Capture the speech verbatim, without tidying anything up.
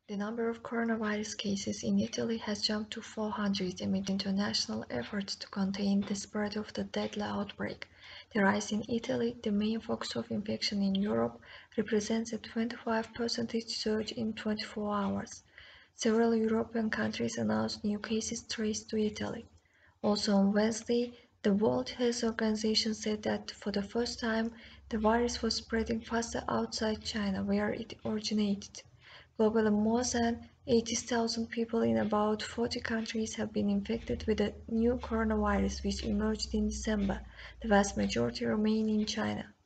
The number of coronavirus cases in Italy has jumped to four hundred amid international efforts to contain the spread of the deadly outbreak. The rise in Italy, the main focus of infection in Europe, represents a twenty-five percent surge in twenty-four hours. Several European countries announced new cases traced to Italy. Also on Wednesday, the World Health Organization said that for the first time, the virus was spreading faster outside China, where it originated. Globally, more than eighty thousand people in about forty countries have been infected with the new coronavirus which emerged in December. The vast majority remain in China.